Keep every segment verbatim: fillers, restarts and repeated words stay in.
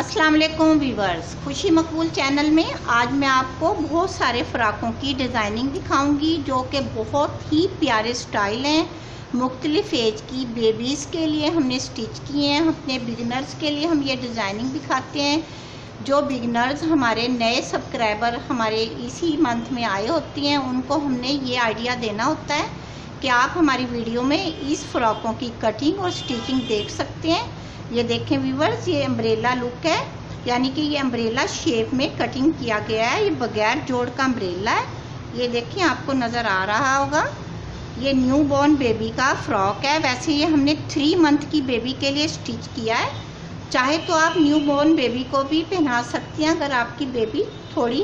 अस्सलाम वालेकुम व्यूवर्स, खुशी मकबूल चैनल में आज मैं आपको बहुत सारे फ़्राकों की डिज़ाइनिंग दिखाऊंगी जो कि बहुत ही प्यारे स्टाइल हैं। मुख्तलिफ एज की बेबीज़ के लिए हमने स्टिच किए हैं। अपने बिगिनर्स के लिए हम ये डिज़ाइनिंग दिखाते हैं। जो बिगिनर्स हमारे नए सब्सक्राइबर हमारे इसी मंथ में आए होती हैं, उनको हमने ये आइडिया देना होता है कि आप हमारी वीडियो में इस फ़्राकों की कटिंग और स्टिचिंग देख सकते हैं। ये देखें व्यूवर्स, ये अम्ब्रेला लुक है, यानी कि ये अम्ब्रेला शेप में कटिंग किया गया है। ये बगैर जोड़ का अम्ब्रेला है। ये देखें, आपको नज़र आ रहा होगा। ये न्यू बॉर्न बेबी का फ्रॉक है। वैसे ये हमने थ्री मंथ की बेबी के लिए स्टिच किया है। चाहे तो आप न्यू बॉर्न बेबी को भी पहना सकती हैं अगर आपकी बेबी थोड़ी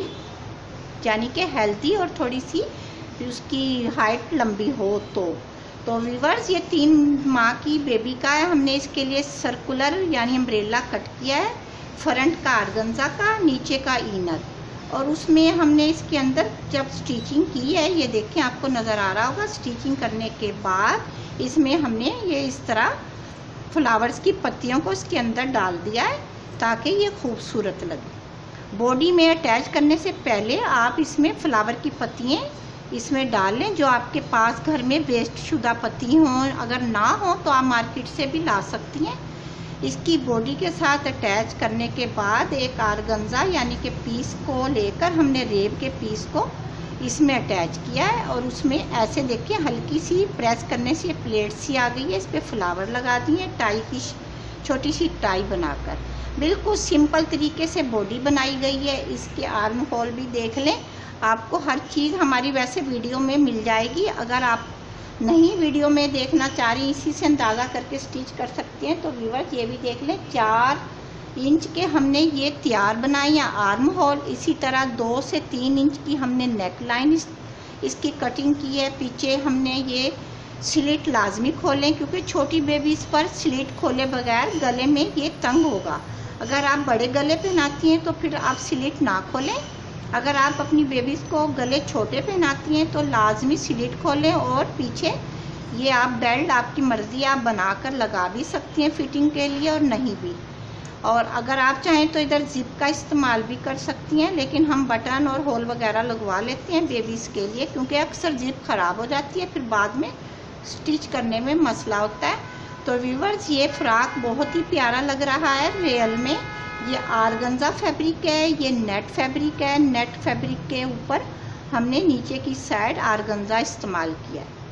यानी कि हेल्दी और थोड़ी सी उसकी हाइट लंबी हो तो तो व्यूवर्स, ये तीन माह की बेबी का है। हमने इसके लिए सर्कुलर यानी अम्ब्रेला कट किया है। फ्रंट का आर्गेन्जा का, नीचे का इनर, और उसमें हमने इसके अंदर जब स्टिचिंग की है, ये देखें आपको नज़र आ रहा होगा। स्टिचिंग करने के बाद इसमें हमने ये इस तरह फ्लावर्स की पत्तियों को इसके अंदर डाल दिया है ताकि ये खूबसूरत लगे। बॉडी में अटैच करने से पहले आप इसमें फ्लावर की पत्तियाँ इसमें डाल लें। जो आपके पास घर में वेस्ट शुदा पत्ती हों, अगर ना हो तो आप मार्केट से भी ला सकती हैं। इसकी बॉडी के साथ अटैच करने के बाद एक आर्गेन्जा यानी कि पीस को लेकर हमने रेब के पीस को इसमें अटैच किया है और उसमें ऐसे देखिए हल्की सी प्रेस करने से प्लेट सी आ गई है। इस पर फ्लावर लगा दिए, टाई की छोटी सी टाई बनाकर। बिल्कुल सिंपल तरीके से बॉडी बनाई गई है। इसके आर्म होल भी देख लें, आपको हर चीज़ हमारी वैसे वीडियो में मिल जाएगी। अगर आप नहीं वीडियो में देखना चाह रही, इसी से अंदाज़ा करके स्टिच कर सकते हैं। तो व्यूअर्स, ये भी देख लें, चार इंच के हमने ये तैयार बनाई है आर्म होल। इसी तरह दो से तीन इंच की हमने नेक लाइन इस, इसकी कटिंग की है। पीछे हमने ये स्लिट लाजमी खोलें क्योंकि छोटी बेबीज़ पर स्लिट खोले बगैर गले में ये तंग होगा। अगर आप बड़े गले पहनाती हैं तो फिर आप स्लिट ना खोलें। अगर आप अपनी बेबीज़ को गले छोटे पहनाती हैं तो लाजमी स्लिट खोलें। और पीछे ये आप बेल्ट आपकी मर्ज़ी आप बनाकर लगा भी सकती हैं फिटिंग के लिए और नहीं भी। और अगर आप चाहें तो इधर जिप का इस्तेमाल भी कर सकती हैं, लेकिन हम बटन और होल वगैरह लगवा लेते हैं बेबीज़ के लिए क्योंकि अक्सर जिप ख़राब हो जाती है, फिर बाद में स्टिच करने में मसला होता है। तो व्यूअर्स, ये फ्रॉक बहुत ही प्यारा लग रहा है रियल में। ये आर्गेन्जा फैब्रिक है, ये नेट फैब्रिक है। नेट फैब्रिक के ऊपर हमने नीचे की साइड आर्गेन्जा इस्तेमाल किया है।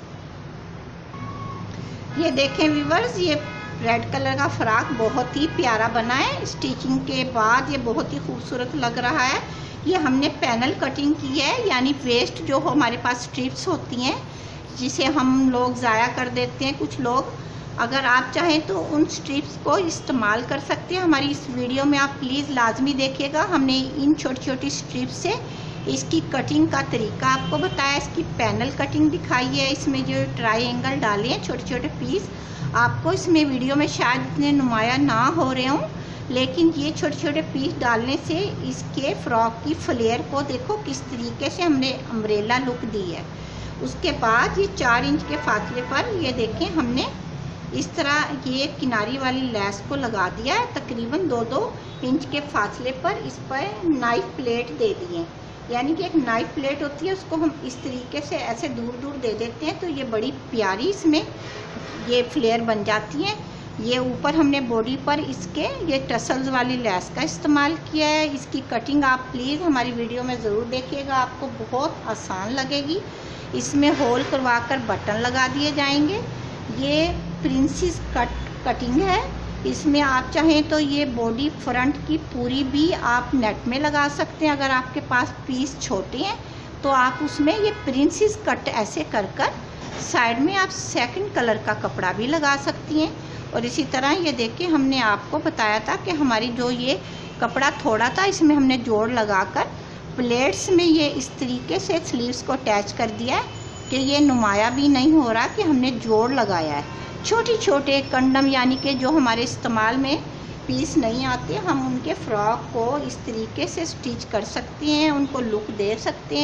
ये देखें व्यूअर्स, ये रेड कलर का फ्रॉक बहुत ही प्यारा बना है। स्टिचिंग के बाद ये बहुत ही खूबसूरत लग रहा है। ये हमने पैनल कटिंग की है, यानी वेस्ट जो हमारे पास स्ट्रिप्स होती हैं जिसे हम लोग ज़ाया कर देते हैं कुछ लोग, अगर आप चाहें तो उन स्ट्रिप्स को इस्तेमाल कर सकते हैं। हमारी इस वीडियो में आप प्लीज़ लाजमी देखिएगा। हमने इन छोटी छोटी स्ट्रिप्स से इसकी कटिंग का तरीका आपको बताया, इसकी पैनल कटिंग दिखाई है। इसमें जो ट्रायंगल डाले हैं छोटे छोटे पीस, आपको इसमें वीडियो में शायद इतने नुमाया ना हो रहे हों, लेकिन ये छोटे छोटे पीस डालने से इसके फ्रॉक की फ्लेयर को देखो किस तरीके से हमने अम्ब्रेला लुक दी है। उसके बाद ये चार इंच के फासले पर ये देखें हमने इस तरह ये किनारी वाली लेस को लगा दिया है। तकरीबन दो दो इंच के फासले पर इस पर नाइफ प्लेट दे दिए, यानी कि एक नाइफ प्लेट होती है, उसको हम इस तरीके से ऐसे दूर दूर दे देते हैं तो ये बड़ी प्यारी इसमें ये फ्लेयर बन जाती हैं। ये ऊपर हमने बॉडी पर इसके ये टसल्स वाली लेस का इस्तेमाल किया है। इसकी कटिंग आप प्लीज़ हमारी वीडियो में ज़रूर देखिएगा, आपको बहुत आसान लगेगी। इसमें होल करवा कर बटन लगा दिए जाएंगे। ये प्रिंसेस कट कटिंग है। इसमें आप चाहें तो ये बॉडी फ्रंट की पूरी भी आप नेट में लगा सकते हैं। अगर आपके पास पीस छोटे हैं तो आप उसमें ये प्रिंसेस कट ऐसे कर कर साइड में आप सेकंड कलर का कपड़ा भी लगा सकती हैं। और इसी तरह ये देखिए, हमने आपको बताया था कि हमारी जो ये कपड़ा थोड़ा था, इसमें हमने जोड़ लगाकर प्लेट्स में ये इस तरीके से स्लीव्स को अटैच कर दिया है कि ये नुमाया भी नहीं हो रहा कि हमने जोड़ लगाया है। छोटे छोटे कंडम यानी कि जो हमारे इस्तेमाल में पीस नहीं आते, हम उनके फ्रॉक को इस तरीके से स्टिच कर सकते हैं, उनको लुक दे सकते हैं।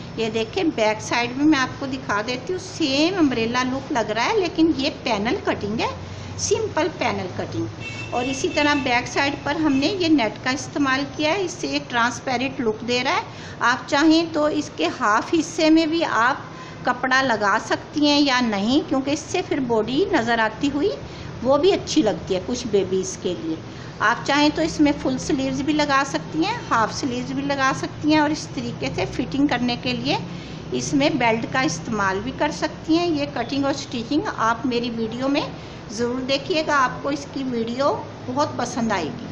ये देखें बैक साइड में मैं आपको दिखा देती हूँ, सेम अम्ब्रेला लुक लग रहा है, लेकिन ये पैनल कटिंग है, सिंपल पैनल कटिंग। और इसी तरह बैक साइड पर हमने ये नेट का इस्तेमाल किया है, इससे एक ट्रांसपेरेंट लुक दे रहा है। आप चाहें तो इसके हाफ हिस्से में भी आप कपड़ा लगा सकती हैं या नहीं, क्योंकि इससे फिर बॉडी नज़र आती हुई वो भी अच्छी लगती है कुछ बेबीज़ के लिए। आप चाहें तो इसमें फुल स्लीव्स भी लगा सकती हैं, हाफ स्लीव्स भी लगा सकती हैं, और इस तरीके से फिटिंग करने के लिए इसमें बेल्ट का इस्तेमाल भी कर सकती हैं। ये कटिंग और स्टिचिंग आप मेरी वीडियो में ज़रूर देखिएगा, आपको इसकी वीडियो बहुत पसंद आएगी।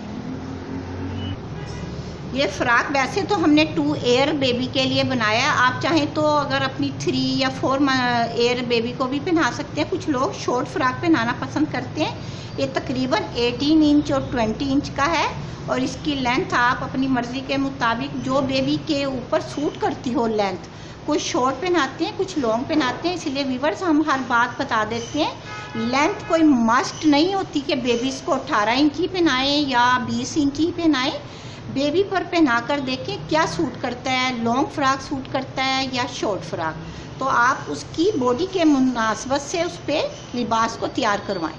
ये फ्रॉक वैसे तो हमने टू ईयर बेबी के लिए बनाया है, आप चाहें तो अगर अपनी थ्री या फोर ईयर बेबी को भी पहना सकते हैं। कुछ लोग शॉर्ट फ्रॉक पहनाना पसंद करते हैं। ये तकरीबन अठारह इंच और बीस इंच का है, और इसकी लेंथ आप अपनी मर्ज़ी के मुताबिक जो बेबी के ऊपर सूट करती हो लेंथ, कुछ शॉर्ट पहनाते हैं कुछ लॉन्ग पहनाते हैं, इसलिए व्यूअर्स हम हर बात बता देते हैं। लेंथ कोई मस्ट नहीं होती कि बेबीज़ को अठारह इंच ही पहनाएं या बीस इंच ही पहनाएं। बेबी पर पहना कर देखें क्या सूट करता है, लॉन्ग फ्रॉक सूट करता है या शॉर्ट फ्रॉक, तो आप उसकी बॉडी के मुनासबत से उस पर लिबास को तैयार करवाएं।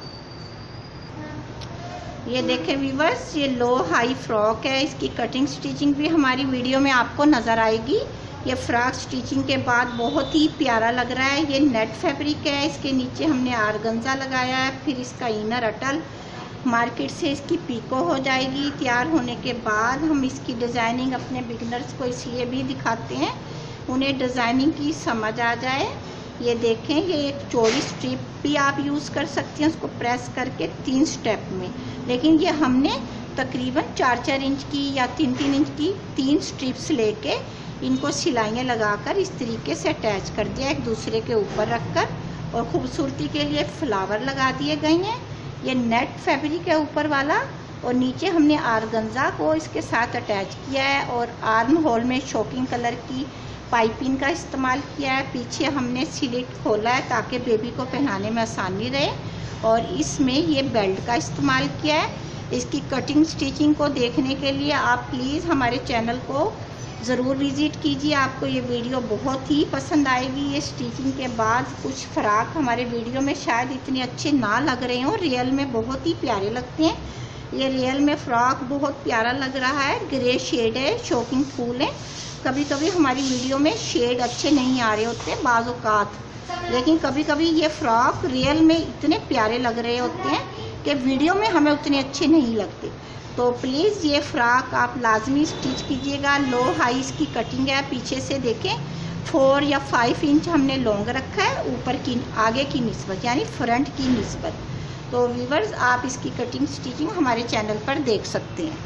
ये देखें व्यूअर्स, ये लो हाई फ्रॉक है, इसकी कटिंग स्टिचिंग भी हमारी वीडियो में आपको नज़र आएगी। ये फ्रॉक स्टिचिंग के बाद बहुत ही प्यारा लग रहा है। ये नेट फैब्रिक है, इसके नीचे हमने आरगंजा लगाया है, फिर इसका इनर अटल मार्केट से इसकी पीको हो जाएगी। तैयार होने के बाद हम इसकी डिज़ाइनिंग अपने बिगनर्स को इसलिए भी दिखाते हैं, उन्हें डिज़ाइनिंग की समझ आ जाए। ये देखें, ये एक चौड़ी स्ट्रिप भी आप यूज़ कर सकती हैं, उसको प्रेस करके तीन स्टेप में, लेकिन ये हमने तकरीबन चार चार इंच की या तीन तीन इंच की तीन स्ट्रिप्स लेके इनको सिलाइयाँ लगाकर इस तरीके से अटैच कर दिया एक दूसरे के ऊपर रखकर, और ख़ूबसूरती के लिए फ्लावर लगा दिए गए हैं। ये नेट फैब्रिक है ऊपर वाला, और नीचे हमने आरगंजा को इसके साथ अटैच किया है, और आर्म होल में शॉकिंग कलर की पाइपिंग का इस्तेमाल किया है। पीछे हमने स्लिट खोला है ताकि बेबी को पहनाने में आसानी रहे, और इसमें ये बेल्ट का इस्तेमाल किया है। इसकी कटिंग स्टिचिंग को देखने के लिए आप प्लीज़ हमारे चैनल को ज़रूर विज़िट कीजिए, आपको ये वीडियो बहुत ही पसंद आएगी। ये स्टिचिंग के बाद कुछ फ्रॉक हमारे वीडियो में शायद इतने अच्छे ना लग रहे हों, रियल में बहुत ही प्यारे लगते हैं। ये रियल में फ़्रॉक बहुत प्यारा लग रहा है, ग्रे शेड है, शॉकिंग फूल है। कभी कभी हमारी वीडियो में शेड अच्छे नहीं आ रहे होते बाज़ औक़ात, लेकिन कभी कभी ये फ़्रॉक रियल में इतने प्यारे लग रहे होते हैं कि वीडियो में हमें उतने अच्छे नहीं लगते। तो प्लीज़ ये फ़्रॉक आप लाजमी स्टिच कीजिएगा। लो हाई इसकी कटिंग है, पीछे से देखें फोर या फाइव इंच हमने लॉन्ग रखा है ऊपर की आगे की निस्बत, यानी फ्रंट की निस्बत। तो व्यूअर्स आप इसकी कटिंग स्टिचिंग हमारे चैनल पर देख सकते हैं।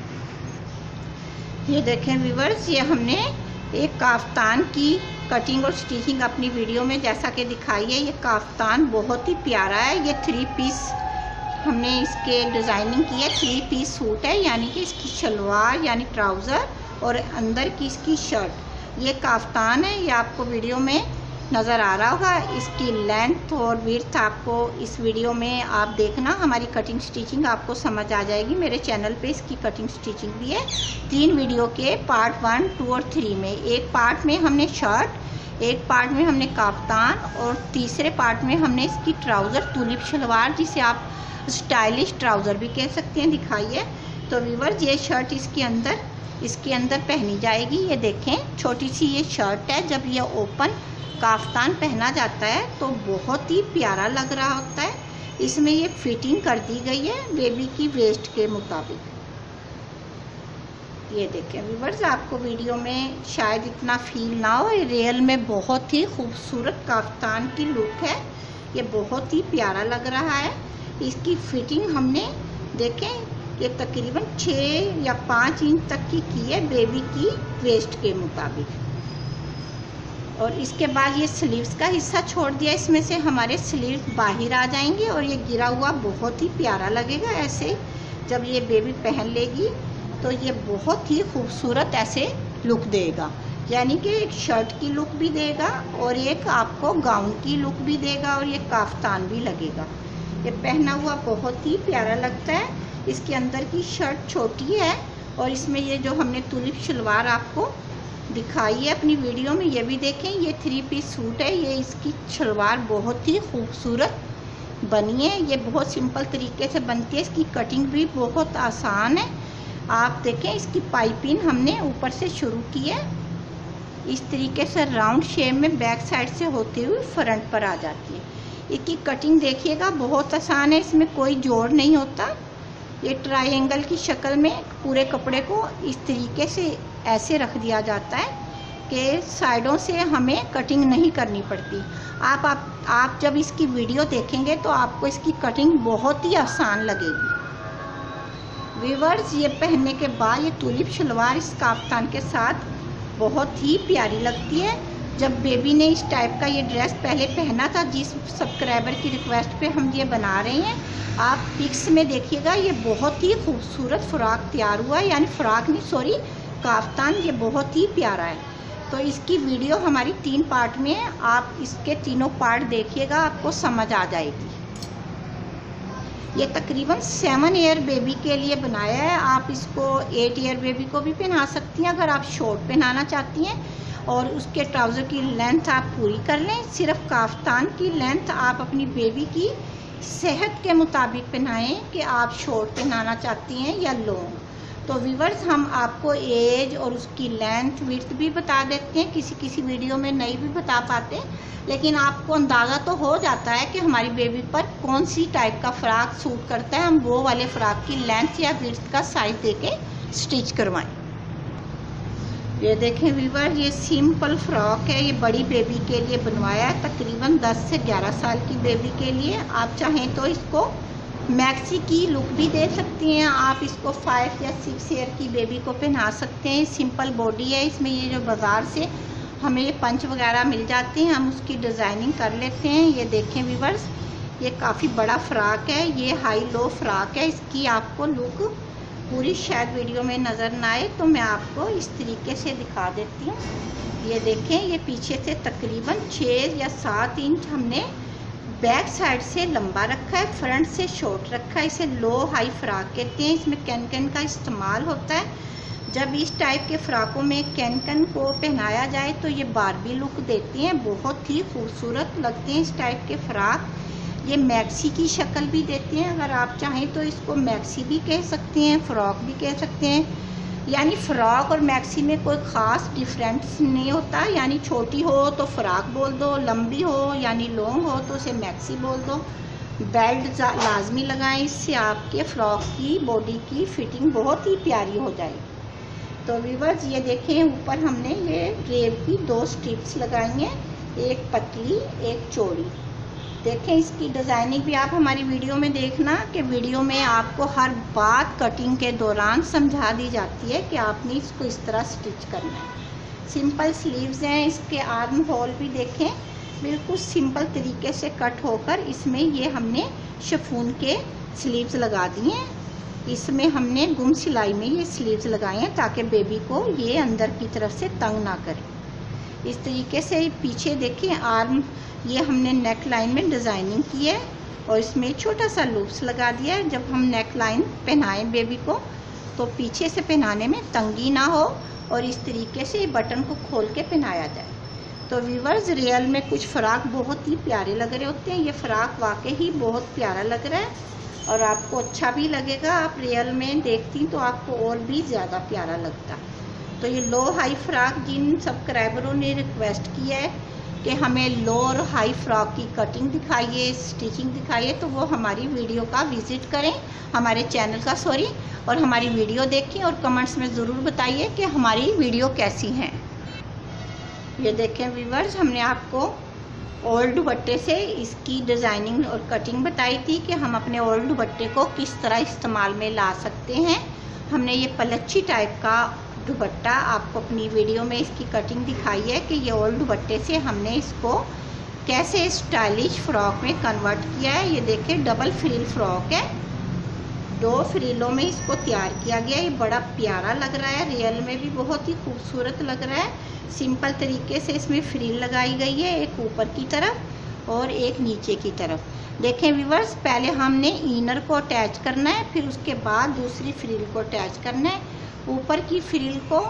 ये देखें व्यूअर्स, ये हमने एक काफ्तान की कटिंग और स्टिचिंग अपनी वीडियो में जैसा कि दिखाई है। ये काफ्तान बहुत ही प्यारा है, ये थ्री पीस हमने इसके डिज़ाइनिंग की है। थ्री पीस सूट है, यानी कि इसकी शलवार यानी ट्राउज़र और अंदर की इसकी शर्ट। ये काफ्तान है, ये आपको वीडियो में नज़र आ रहा होगा। इसकी लेंथ और विड्थ आपको इस वीडियो में आप देखना, हमारी कटिंग स्टिचिंग आपको समझ आ जाएगी। मेरे चैनल पे इसकी कटिंग स्टिचिंग भी है, तीन वीडियो के पार्ट वन टू और थ्री में। एक पार्ट में हमने शर्ट, एक पार्ट में हमने काफ्तान, और तीसरे पार्ट में हमने इसकी ट्राउज़र तुलिप शलवार, जिसे आप स्टाइलिश ट्राउज़र भी कह सकते हैं, दिखाइए। तो व्यूअर्स ये शर्ट इसके अंदर इसके अंदर पहनी जाएगी। ये देखें छोटी सी ये शर्ट है, जब ये ओपन काफ्तान पहना जाता है तो बहुत ही प्यारा लग रहा होता है। इसमें ये फिटिंग कर दी गई है बेबी की वेस्ट के मुताबिक। ये देखें व्यूअर्स, आपको वीडियो में शायद इतना फील ना हो, रियल में बहुत ही खूबसूरत काफ्तान की लुक है। ये बहुत ही प्यारा लग रहा है। इसकी फिटिंग हमने देखें ये तकरीबन छः या पाँच इंच तक की की है बेबी की वेस्ट के मुताबिक। और इसके बाद ये स्लीव्स का हिस्सा छोड़ दिया, इसमें से हमारे स्लीव्स बाहर आ जाएंगे और ये गिरा हुआ बहुत ही प्यारा लगेगा। ऐसे जब ये बेबी पहन लेगी तो ये बहुत ही खूबसूरत ऐसे लुक देगा, यानी कि एक शर्ट की लुक भी देगा और एक आपको गाउन की लुक भी देगा, और ये काफ्तान भी लगेगा। ये पहना हुआ बहुत ही प्यारा लगता है। इसके अंदर की शर्ट छोटी है, और इसमें ये जो हमने तुलिप शलवार आपको दिखाई है अपनी वीडियो में, ये भी देखें। ये थ्री पीस सूट है, ये इसकी शलवार बहुत ही खूबसूरत बनी है। ये बहुत सिंपल तरीके से बनती है, इसकी कटिंग भी बहुत आसान है। आप देखें इसकी पाइपिंग हमने ऊपर से शुरू की है, इस तरीके से राउंड शेप में बैक साइड से होते हुए फ्रंट पर आ जाती है। इसकी कटिंग देखिएगा बहुत आसान है, इसमें कोई जोड़ नहीं होता। ये ट्रायंगल की शक्ल में पूरे कपड़े को इस तरीके से ऐसे रख दिया जाता है कि साइडों से हमें कटिंग नहीं करनी पड़ती। आप आप आप जब इसकी वीडियो देखेंगे तो आपको इसकी कटिंग बहुत ही आसान लगेगी। व्यूअर्स, ये पहनने के बाद ये टुलिप शलवार इस काफ्तान के साथ बहुत ही प्यारी लगती है। जब बेबी ने इस टाइप का ये ड्रेस पहले पहना था, जिस सब्सक्राइबर की रिक्वेस्ट पे हम ये बना रहे हैं, आप पिक्स में देखिएगा, ये बहुत ही खूबसूरत फ्रॉक तैयार हुआ है। यानी फ्रॉक नहीं, सॉरी, काफ्तान। ये बहुत ही प्यारा है। तो इसकी वीडियो हमारी तीन पार्ट में है, आप इसके तीनों पार्ट देखिएगा, आपको समझ आ जाएगी। ये तकरीबन सेवन ईयर बेबी के लिए बनाया है। आप इसको एट ईयर बेबी को भी पहना सकती हैं अगर आप शॉर्ट पहनाना चाहती हैं, और उसके ट्राउज़र की लेंथ आप पूरी कर लें। सिर्फ काफ्तान की लेंथ आप अपनी बेबी की सेहत के मुताबिक पहनाएं कि आप शॉर्ट पहनाना चाहती हैं या लॉन्ग। तो व्यूअर्स, हम आपको एज और उसकी लेंथ विड्थ भी बता देते हैं, किसी किसी वीडियो में नहीं भी बता पाते, लेकिन आपको अंदाज़ा तो हो जाता है कि हमारी बेबी पर कौन सी टाइप का फ्रॉक सूट करता है। हम वो वाले फ्रॉक की लेंथ या विड्थ का साइज देके स्टिच करवाएं। ये देखें व्यूअर, ये सिंपल फ्रॉक है, ये बड़ी बेबी के लिए बनवाया है, तकरीबन दस से ग्यारह साल की बेबी के लिए। आप चाहें तो इसको मैक्सी की लुक भी दे सकती हैं, आप इसको फाइव या सिक्स ईयर की बेबी को पहना सकते हैं। सिंपल बॉडी है, इसमें ये जो बाज़ार से हमें ये पंच वगैरह मिल जाते हैं, हम उसकी डिज़ाइनिंग कर लेते हैं। ये देखें व्यूअर्स, ये काफ़ी बड़ा फ्रॉक है, ये हाई लो फ्रॉक है। इसकी आपको लुक पूरी शायद वीडियो में नज़र ना आए, तो मैं आपको इस तरीके से दिखा देती हूँ। ये देखें, ये पीछे से तकरीबन छः या सात इंच हमने बैक साइड से लंबा रखा है, फ्रंट से शॉर्ट रखा है। इसे लो हाई फ्रॉक कहते हैं। इसमें कैन कैन का इस्तेमाल होता है। जब इस टाइप के फ्रॉकों में कैन कैन को पहनाया जाए तो ये बारबी लुक देती हैं, बहुत ही खूबसूरत लगते हैं इस टाइप के फ्रॉक। ये मैक्सी की शक्ल भी देते हैं, अगर आप चाहें तो इसको मैक्सी भी कह सकते हैं, फ्रॉक भी कह सकते हैं। यानी फ़्रॉक और मैक्सी में कोई ख़ास डिफरेंस नहीं होता। यानी छोटी हो तो फ़्रॉक बोल दो, लंबी हो यानी लॉन्ग हो तो उसे मैक्सी बोल दो। बेल्ट लाजमी लगाएं, इससे आपके फ़्रॉक की बॉडी की फिटिंग बहुत ही प्यारी हो जाएगी। तो व्यूअर्स, ये देखें, ऊपर हमने ये ड्रेप की दो स्ट्रिप्स लगाई हैं, एक पतली एक चौड़ी। देखें, इसकी डिज़ाइनिंग भी आप हमारी वीडियो में देखना कि वीडियो में आपको हर बात कटिंग के दौरान समझा दी जाती है कि आपने इसको इस तरह स्टिच करना है। सिंपल स्लीव्स हैं, इसके आर्म होल भी देखें, बिल्कुल सिंपल तरीके से कट होकर इसमें ये हमने शिफॉन के स्लीव्स लगा दिए हैं। इसमें हमने गुम सिलाई में ये स्लीव्स लगाए हैं ताकि बेबी को ये अंदर की तरफ से तंग ना करे। इस तरीके से पीछे देखिए आर्म, ये हमने नेक लाइन में डिज़ाइनिंग की है और इसमें छोटा सा लूप्स लगा दिया है। जब हम नेक लाइन पहनाएं बेबी को तो पीछे से पहनाने में तंगी ना हो और इस तरीके से बटन को खोल के पहनाया जाए। तो व्यूअर्स, रियल में कुछ फ़्रॉक बहुत ही प्यारे लग रहे होते हैं। ये फ़्रॉक वाकई ही बहुत प्यारा लग रहा है और आपको अच्छा भी लगेगा। आप रियल में देखती तो आपको और भी ज़्यादा प्यारा लगता। तो ये लो हाई फ्रॉक, जिन सब्सक्राइबरों ने रिक्वेस्ट किया है कि हमें लो और हाई फ्रॉक की कटिंग दिखाइए, स्टिचिंग दिखाइए, तो वो हमारी वीडियो का विज़िट करें, हमारे चैनल का सॉरी और हमारी वीडियो देखें और कमेंट्स में ज़रूर बताइए कि हमारी वीडियो कैसी हैं। ये देखें व्यूअर्स, हमने आपको ओल्ड दुपट्टे से इसकी डिज़ाइनिंग और कटिंग बताई थी कि हम अपने ओल्ड दुपट्टे को किस तरह इस्तेमाल में ला सकते हैं। हमने ये पलच्छी टाइप का दुपट्टा आपको अपनी वीडियो में इसकी कटिंग दिखाई है कि ये ओल्ड दुपट्टे से हमने इसको कैसे स्टाइलिश फ्रॉक में कन्वर्ट किया है। ये देखें, डबल फ्रिल फ्रॉक है, दो फ्रिलों में इसको तैयार किया गया। ये बड़ा प्यारा लग रहा है, रियल में भी बहुत ही खूबसूरत लग रहा है। सिंपल तरीके से इसमें फ्रिल लगाई गई है, एक ऊपर की तरफ और एक नीचे की तरफ। देखें व्यूअर्स, पहले हमने इनर को अटैच करना है, फिर उसके बाद दूसरी फ्रिल को अटैच करना है। ऊपर की फ्रिल को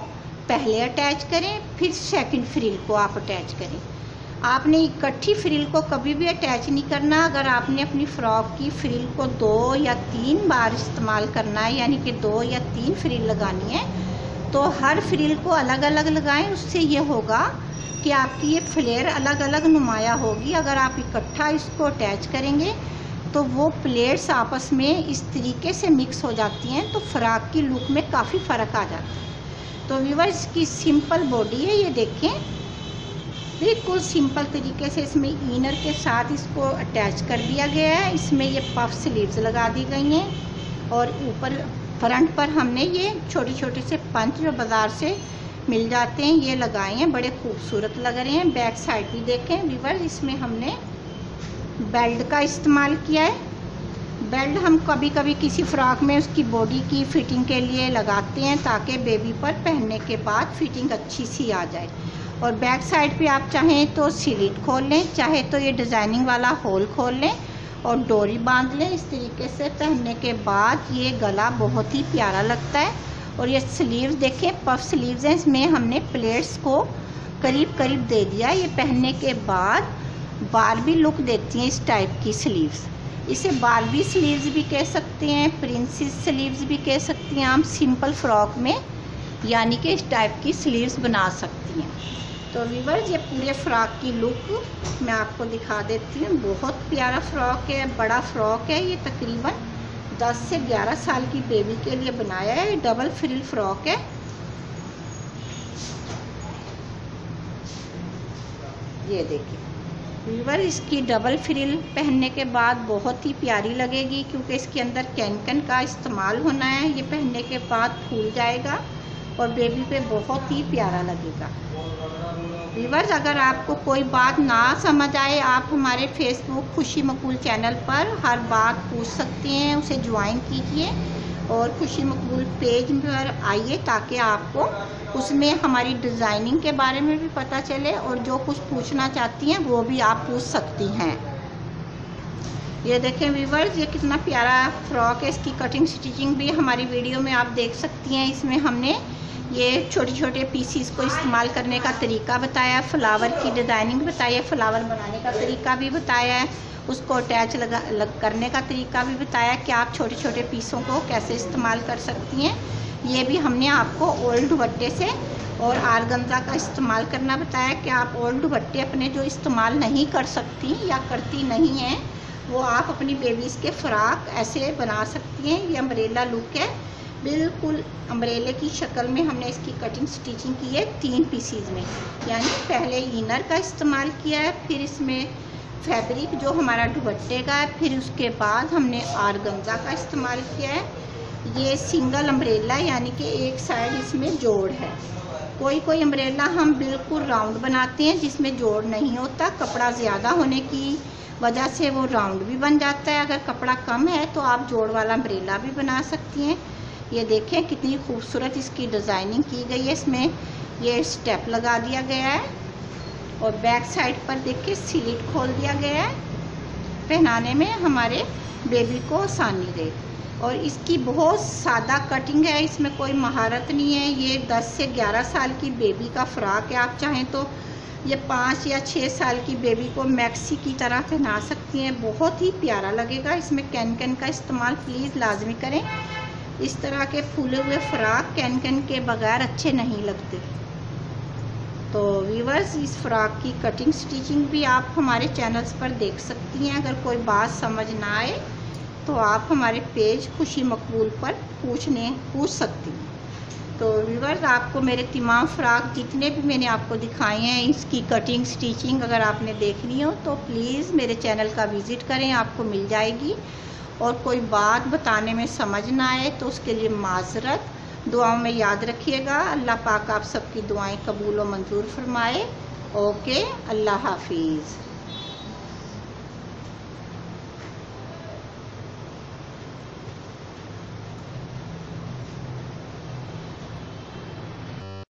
पहले अटैच करें, फिर सेकंड फ्रिल को आप अटैच करें। आपने इकट्ठी फ्रिल को कभी भी अटैच नहीं करना। अगर आपने अपनी फ्रॉक की फ्रिल को दो या तीन बार इस्तेमाल करना है, यानी कि दो या तीन फ्रिल लगानी है, तो हर फ्रिल को अलग अलग लगाएं। उससे ये होगा कि आपकी ये फ्लेयर अलग अलग नुमाया होगी। अगर आप इकट्ठा इसको अटैच करेंगे तो वो प्लेट्स आपस में इस तरीके से मिक्स हो जाती हैं, तो फ्रॉक की लुक में काफ़ी फ़र्क आ जाता है। तो व्यूअर्स, की सिंपल बॉडी है, ये देखें बिल्कुल सिंपल तरीके से इसमें इनर के साथ इसको अटैच कर दिया गया है। इसमें ये पफ स्लीव्स लगा दी गई हैं और ऊपर फ्रंट पर हमने ये छोटे छोटे से पंच जो बाज़ार से मिल जाते हैं ये लगाए हैं, बड़े खूबसूरत लग रहे हैं। बैक साइड भी देखें व्यूअर्स, इसमें हमने बेल्ट का इस्तेमाल किया है। बेल्ट हम कभी कभी किसी फ्रॉक में उसकी बॉडी की फिटिंग के लिए लगाते हैं, ताकि बेबी पर पहनने के बाद फिटिंग अच्छी सी आ जाए। और बैक साइड पे आप चाहें तो स्लिट खोल लें, चाहे तो ये डिज़ाइनिंग वाला होल खोल लें और डोरी बांध लें। इस तरीके से पहनने के बाद ये गला बहुत ही प्यारा लगता है। और ये स्लीव्स देखें, पफ स्लीव्स हैं, इसमें हमने प्लेट्स को करीब करीब दे दिया। ये पहनने के बाद बारबी लुक देती हैं इस टाइप की स्लीव्स। इसे बारबी स्लीव्स भी कह सकते हैं, प्रिंसेस स्लीव्स भी कह सकती हैं। हम सिंपल फ्रॉक में यानी कि इस टाइप की स्लीव्स बना सकती हैं। तो व्यूअर्स, ये पूरे फ्रॉक की लुक मैं आपको दिखा देती हूँ। बहुत प्यारा फ्रॉक है, बड़ा फ्रॉक है। ये तकरीबन दस से ग्यारह साल की बेबी के लिए बनाया है। डबल फ्रिल फ्रॉक है। ये देखिए व्यूअर, इसकी डबल फ्रिल पहनने के बाद बहुत ही प्यारी लगेगी, क्योंकि इसके अंदर कैनकन का इस्तेमाल होना है। ये पहनने के बाद फूल जाएगा और बेबी पे बहुत ही प्यारा लगेगा। व्यूअर्स, अगर आपको कोई बात ना समझ आए, आप हमारे फेसबुक खुशी मकबूल चैनल पर हर बात पूछ सकते हैं। उसे ज्वाइन कीजिए और खुशी मकबूल पेज पर आइए, ताकि आपको उसमें हमारी डिज़ाइनिंग के बारे में भी पता चले और जो कुछ पूछना चाहती हैं वो भी आप पूछ सकती हैं। ये देखें व्यूअर्स, ये कितना प्यारा फ्रॉक है। इसकी कटिंग स्टिचिंग भी हमारी वीडियो में आप देख सकती हैं। इसमें हमने ये छोटे छोटे पीसीस को इस्तेमाल करने का तरीका बताया, फ्लावर की डिज़ाइनिंग बताई है, फ्लावर बनाने का तरीका भी बताया है, उसको अटैच लगा लग करने का तरीका भी बताया कि आप छोटे छोटे पीसों को कैसे इस्तेमाल कर सकती हैं। ये भी हमने आपको ओल्ड दुपट्टे से और आरगंजा का इस्तेमाल करना बताया कि आप ओल्ड दुपट्टे अपने जो इस्तेमाल नहीं कर सकती या करती नहीं हैं, वो आप अपनी बेबीज़ के फ्रॉक ऐसे बना सकती हैं। ये अम्ब्रेला लुक है, बिल्कुल अम्ब्रेले की शक्ल में हमने इसकी कटिंग स्टिचिंग की है तीन पीसीज में। यानी पहले इनर का इस्तेमाल किया है, फिर इसमें फैब्रिक जो हमारा दुपट्टे का है, फिर उसके बाद हमने आरगंजा का इस्तेमाल किया है। ये सिंगल अम्ब्रेला यानी कि एक साइड इसमें जोड़ है। कोई कोई अम्ब्रेला हम बिल्कुल राउंड बनाते हैं जिसमें जोड़ नहीं होता, कपड़ा ज़्यादा होने की वजह से वो राउंड भी बन जाता है। अगर कपड़ा कम है तो आप जोड़ वाला अम्ब्रेला भी बना सकती हैं। ये देखें कितनी खूबसूरत इसकी डिज़ाइनिंग की गई है। इसमें ये स्टेप लगा दिया गया है और बैक साइड पर देखिए स्लिट खोल दिया गया है, पहनाने में हमारे बेबी को आसानी रहे। और इसकी बहुत सादा कटिंग है, इसमें कोई महारत नहीं है। ये दस से ग्यारह साल की बेबी का फ्रॉक है। आप चाहें तो ये पाँच या छः साल की बेबी को मैक्सी की तरह पहना सकती हैं, बहुत ही प्यारा लगेगा। इसमें कैन कैन का इस्तेमाल प्लीज़ लाजमी करें। इस तरह के फूले हुए फ्रॉक कैन कैन के बगैर अच्छे नहीं लगते। तो व्यूअर्स, इस फ्रॉक की कटिंग स्टिचिंग भी आप हमारे चैनल्स पर देख सकती हैं। अगर कोई बात समझ ना आए तो आप हमारे पेज खुशी मकबूल पर पूछने पूछ सकती हैं। तो व्यूअर्स, आपको मेरे तमाम फ्रॉक जितने भी मैंने आपको दिखाए हैं, इसकी कटिंग स्टिचिंग अगर आपने देखनी हो तो प्लीज़ मेरे चैनल का विज़िट करें, आपको मिल जाएगी। और कोई बात बताने में समझ ना आए तो उसके लिए माजरत। दुआओं में याद रखिएगा। अल्लाह पाक आप सबकी दुआएं कबूल व मंजूर फरमाए। ओके, अल्लाह हाफिज़।